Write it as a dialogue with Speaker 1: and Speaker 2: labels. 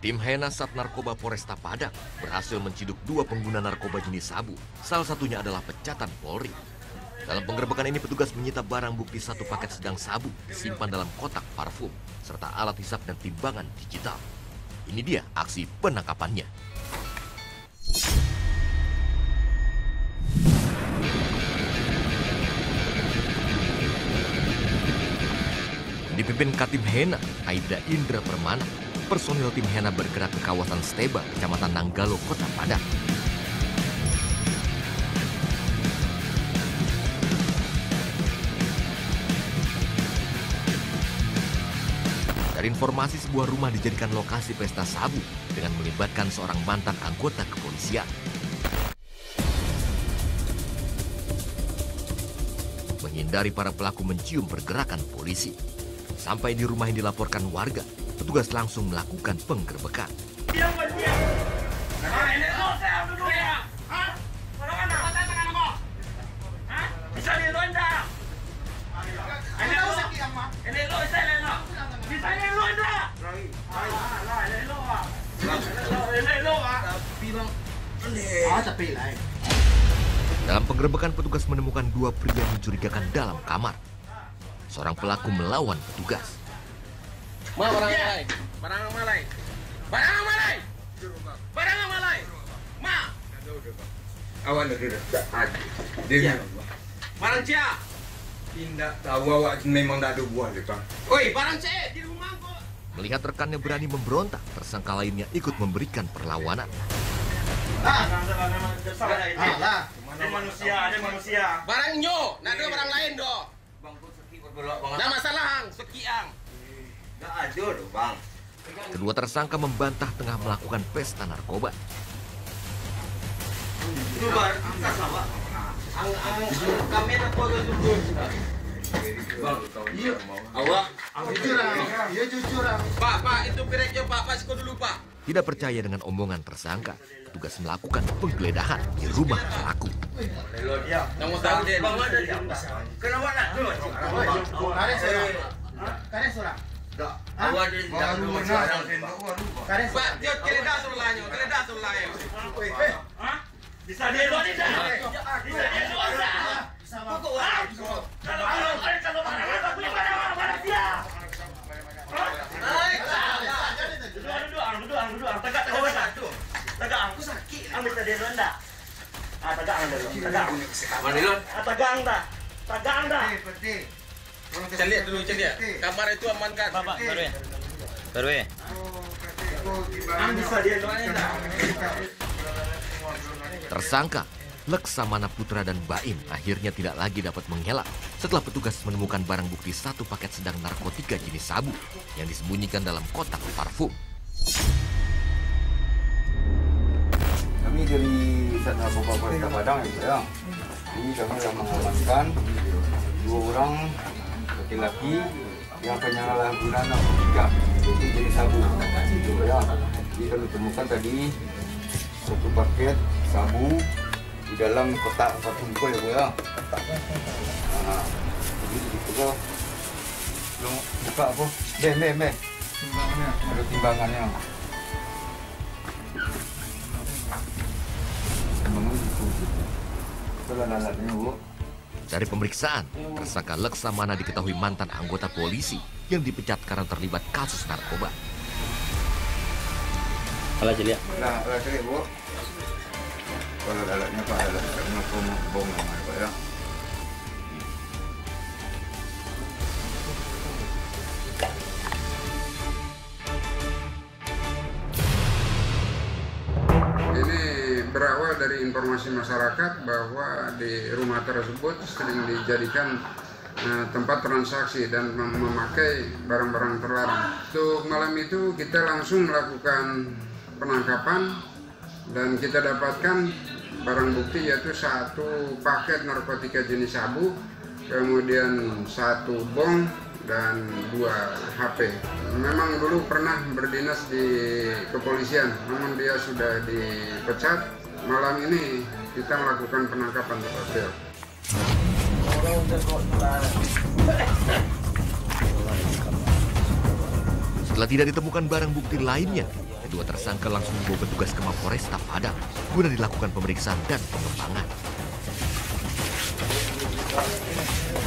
Speaker 1: Tim Hena Sat Narkoba Polresta Padang berhasil menciduk 2 pengguna narkoba jenis sabu. Salah satunya adalah pecatan Polri. Dalam penggerebekan ini petugas menyita barang bukti 1 paket sedang sabu disimpan dalam kotak parfum serta alat hisap dan timbangan digital. Ini dia aksi penangkapannya. Dipimpin Katim Hena, Aibda Indra Permana, personil tim Hena bergerak ke kawasan Steba, Kecamatan Nanggalo, Kota Padang. Dari informasi, sebuah rumah dijadikan lokasi pesta sabu dengan melibatkan seorang mantan anggota kepolisian. Menghindari para pelaku mencium pergerakan polisi. Sampai di rumah yang dilaporkan warga, petugas langsung melakukan penggerebekan. Dalam penggerebekan, petugas menemukan 2 pria mencurigakan dalam kamar. Seorang pelaku melawan petugas.
Speaker 2: Ma, barang malai. Barang malai. Barang malai. Barang malai. Ma.
Speaker 3: Awak dah ada. Dia
Speaker 2: Barang cia.
Speaker 3: tidak tahu awak memang dah ada buah depan.
Speaker 2: Oi, barang cia di rumah kok.
Speaker 1: Melihat rekannya berani memberontak, tersangka lainnya ikut memberikan perlawanan.
Speaker 2: Ada manusia. Barang nyo, nak ada barang lain doh. Dah masalah sekian.
Speaker 3: Dah ada doh, bang.
Speaker 1: Kedua tersangka membantah tengah melakukan pesta narkoba.
Speaker 3: Itu bar angkas awak. Kamera apa jujur? Bang, iya. Awak jujur.
Speaker 2: Pak, itu pireknya Pak Pasko dulu, Pak.
Speaker 1: Tidak percaya dengan omongan tersangka, petugas melakukan penggeledahan di rumah pelaku.
Speaker 2: Yang mau tahu deh.
Speaker 3: Bang ada dia. Kenapa nak tu?
Speaker 4: Karen surah.
Speaker 3: Awak ada di
Speaker 2: Pak, dia keledah suruh lanyo, keledah suruh lanyo.
Speaker 4: Bisa dia luar ni dah. Bisa dia luar dah. Pokok orang. Kalau mana punya barang dia. Duduk. Tegak aku sakit. Ambil tadi ronda. Tegak dulu.
Speaker 2: Mana dulu?
Speaker 4: Tegang dah.
Speaker 2: Cek dulu. Kamar itu amankan.
Speaker 5: Bapak, baru ya?
Speaker 4: Bisa dia luar ni dah.
Speaker 1: Tersangka Leksamana Putra dan Baim akhirnya tidak lagi dapat mengelak setelah petugas menemukan barang bukti 1 paket sedang narkotika jenis sabu yang disembunyikan dalam kotak parfum.
Speaker 6: Kami dari Sat Narkoba Polresta Padang ya. Ini kami telah mengamankan 2 orang laki-laki yang penyalahgunaan narkotika yaitu jenis sabu. Ya. Jadi kami temukan tadi 1 paket sabu di dalam kotak parfum ya. Nah, jadi kita buka apa? Timbangannya. Ada timbangannya.
Speaker 1: Dari pemeriksaan, tersangka Leksamana diketahui mantan anggota polisi yang dipecat karena terlibat kasus narkoba.
Speaker 5: Kalau jadi ya.
Speaker 6: Nah, cari bu. Kalau alatnya Pak, alatnya bom namanya Pak ya.
Speaker 7: Ini berawal dari informasi masyarakat bahwa di rumah tersebut sering dijadikan tempat transaksi dan memakai barang-barang terlarang. Untuk malam itu kita langsung melakukan penangkapan dan kita dapatkan barang bukti yaitu 1 paket narkotika jenis sabu, kemudian 1 bong dan 2 HP. Memang dulu pernah berdinas di kepolisian, namun dia sudah dipecat. Malam ini kita melakukan penangkapan di hotel.
Speaker 1: Setelah tidak ditemukan barang bukti lainnya, kedua tersangka langsung dibawa petugas ke Mapolresta Padang guna dilakukan pemeriksaan dan pengembangan.